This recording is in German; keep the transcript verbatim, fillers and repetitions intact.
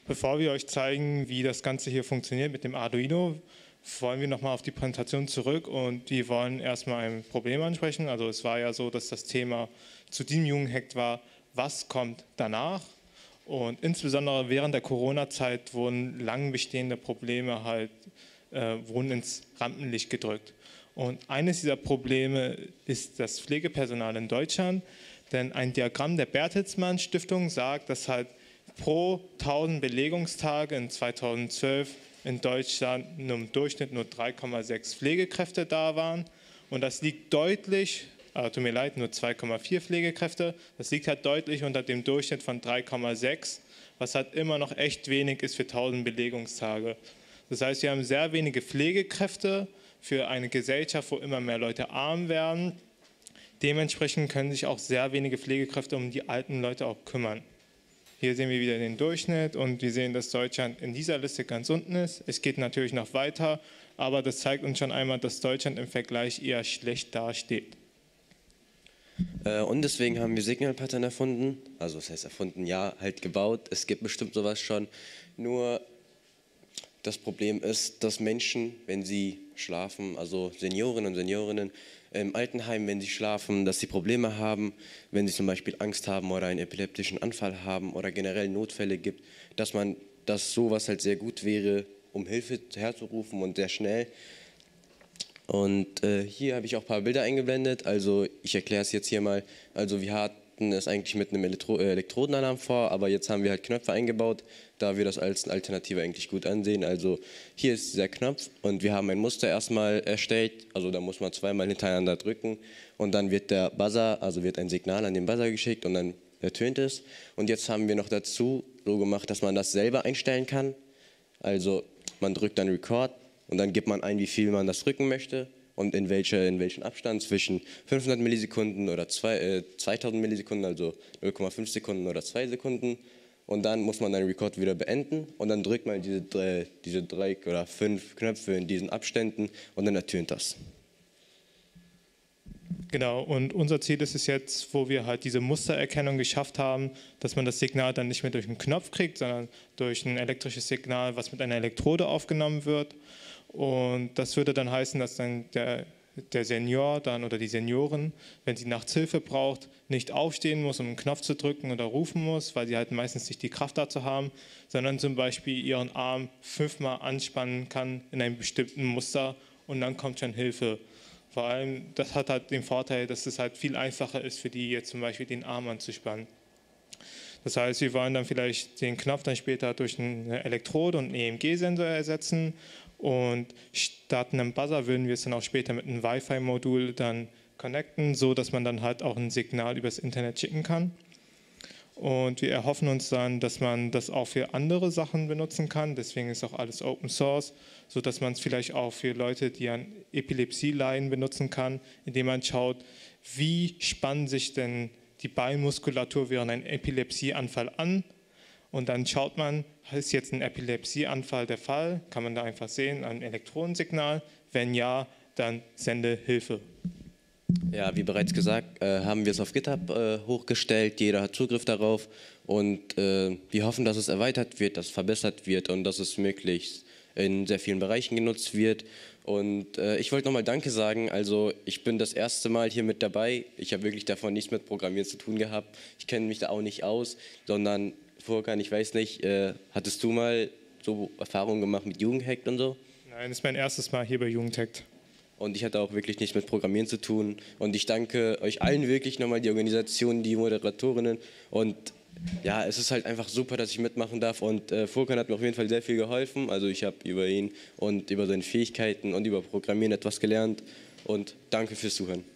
Bevor wir euch zeigen, wie das Ganze hier funktioniert mit dem Arduino, wollen wir nochmal auf die Präsentation zurück und wir wollen erstmal ein Problem ansprechen. Also es war ja so, dass das Thema zu diesem Jugendhack war, was kommt danach? Und insbesondere während der Corona-Zeit wurden lang bestehende Probleme halt äh, wurden ins Rampenlicht gedrückt. Und eines dieser Probleme ist das Pflegepersonal in Deutschland, denn ein Diagramm der Bertelsmann Stiftung sagt, dass halt pro tausend Belegungstage in zweitausendzwölf in Deutschland im Durchschnitt nur drei Komma sechs Pflegekräfte da waren. Und das liegt deutlich, äh, tut mir leid, nur zwei Komma vier Pflegekräfte, das liegt halt deutlich unter dem Durchschnitt von drei Komma sechs, was halt immer noch echt wenig ist für tausend Belegungstage. Das heißt, wir haben sehr wenige Pflegekräfte für eine Gesellschaft, wo immer mehr Leute arm werden. Dementsprechend können sich auch sehr wenige Pflegekräfte um die alten Leute auch kümmern. Hier sehen wir wieder den Durchschnitt und wir sehen, dass Deutschland in dieser Liste ganz unten ist. Es geht natürlich noch weiter, aber das zeigt uns schon einmal, dass Deutschland im Vergleich eher schlecht dasteht. Äh, und deswegen haben wir Signalpattern erfunden, also das heißt erfunden, ja, halt gebaut. Es gibt bestimmt sowas schon, nur das Problem ist, dass Menschen, wenn sie schlafen, also Senioren und Seniorinnen im Altenheim, wenn sie schlafen, dass sie Probleme haben, wenn sie zum Beispiel Angst haben oder einen epileptischen Anfall haben oder generell Notfälle gibt, dass man, dass sowas halt sehr gut wäre, um Hilfe herzurufen und sehr schnell. Und äh, hier habe ich auch ein paar Bilder eingeblendet, also ich erkläre es jetzt hier mal. Also wir hatten es eigentlich mit einem Elektro äh, Elektrodenalarm vor, aber jetzt haben wir halt Knöpfe eingebaut, da wir das als eine Alternative eigentlich gut ansehen. Also hier ist dieser Knopf und wir haben ein Muster erstmal erstellt, also da muss man zweimal hintereinander drücken und dann wird der Buzzer, also wird ein Signal an den Buzzer geschickt und dann ertönt es. Und jetzt haben wir noch dazu so gemacht, dass man das selber einstellen kann. Also man drückt dann Record und dann gibt man ein, wie viel man das drücken möchte und in, welche, in welchem Abstand zwischen fünfhundert Millisekunden oder zwei, äh, zweitausend Millisekunden, also null Komma fünf Sekunden oder zwei Sekunden. Und dann muss man den Record wieder beenden und dann drückt man diese drei, diese drei oder fünf Knöpfe in diesen Abständen und dann ertönt das. Genau, und unser Ziel ist es jetzt, wo wir halt diese Mustererkennung geschafft haben, dass man das Signal dann nicht mehr durch einen Knopf kriegt, sondern durch ein elektrisches Signal, was mit einer Elektrode aufgenommen wird. Und das würde dann heißen, dass dann der, der Senior dann oder die Seniorin, wenn sie nachts Hilfe braucht, nicht aufstehen muss, um einen Knopf zu drücken oder rufen muss, weil sie halt meistens nicht die Kraft dazu haben, sondern zum Beispiel ihren Arm fünfmal anspannen kann in einem bestimmten Muster und dann kommt schon Hilfe. Vor allem, das hat halt den Vorteil, dass es halt viel einfacher ist für die jetzt zum Beispiel den Arm anzuspannen. Das heißt, wir wollen dann vielleicht den Knopf dann später durch eine Elektrode und einen E M G-Sensor ersetzen und statt einem Buzzer würden wir es dann auch später mit einem Wi-Fi-Modul dann connecten, so dass man dann halt auch ein Signal übers Internet schicken kann. Und wir erhoffen uns dann, dass man das auch für andere Sachen benutzen kann. Deswegen ist auch alles Open Source, sodass man es vielleicht auch für Leute, die an Epilepsie leiden, benutzen kann, indem man schaut, wie spannt sich denn die Beinmuskulatur während einem Epilepsieanfall an. Und dann schaut man, ist jetzt ein Epilepsieanfall der Fall? Kann man da einfach sehen, ein Elektronensignal? Wenn ja, dann sende Hilfe. Ja, wie bereits gesagt, äh, haben wir es auf GitHub äh, hochgestellt, jeder hat Zugriff darauf und äh, wir hoffen, dass es erweitert wird, dass es verbessert wird und dass es möglichst in sehr vielen Bereichen genutzt wird. Und äh, ich wollte nochmal Danke sagen, also ich bin das erste Mal hier mit dabei, ich habe wirklich davon nichts mit Programmieren zu tun gehabt, ich kenne mich da auch nicht aus, sondern Furkan, ich weiß nicht, äh, hattest du mal so Erfahrungen gemacht mit Jugendhackt und so? Nein, das ist mein erstes Mal hier bei Jugendhackt. Und ich hatte auch wirklich nichts mit Programmieren zu tun. Und ich danke euch allen wirklich nochmal, die Organisation, die Moderatorinnen. Und ja, es ist halt einfach super, dass ich mitmachen darf. Und äh, Furkan hat mir auf jeden Fall sehr viel geholfen. Also ich habe über ihn und über seine Fähigkeiten und über Programmieren etwas gelernt. Und danke fürs Zuhören.